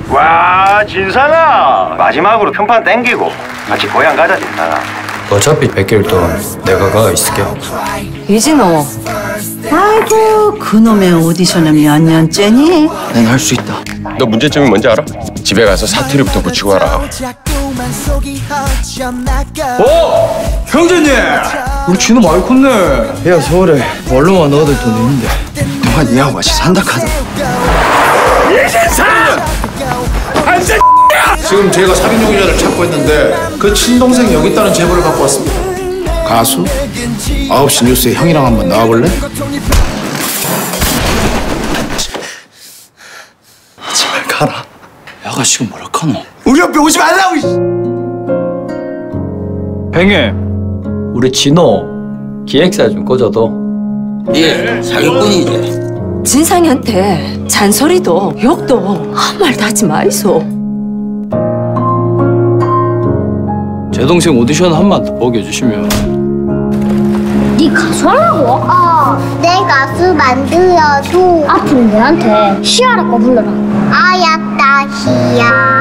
와, 진상아. 마지막으로 평판 땡기고 같이 고향 가자, 진상아. 어차피 100개월 동안 내가 가 있을게. 이진호. 아이고, 그놈의 오디션은 몇 년째니? 난 할 수 있다. 너 문제점이 뭔지 알아? 집에 가서 사투리부터 붙이고 와라. 형제님! 우리 진호 많이 컸네. 야, 서울에 원로만 넣어둘 돈이 있는데 너가 니하고 같이 산다 카다. 지금 제가 살인 용의자를 찾고 있는데 그 친동생 여기 있다는 제보를 받고 왔습니다. 가수? 9시 뉴스에 형이랑 한번 나와볼래? 제발 가라. 아가씨가 뭐라 카노? 우리 옆에 오지 말라고! 뱅해, 우리 진호 기획사 좀 꽂아도. 예, 사기꾼이지. 진상이한테 잔소리도 욕도 아무 말도 하지 마이소. 제 동생 오디션 한 번 더 보게 해주시면. 네 가수 하려고? 내 가수 만들어줘. 앞으로 내한테 시아라 거 불러라. 아야따 시야.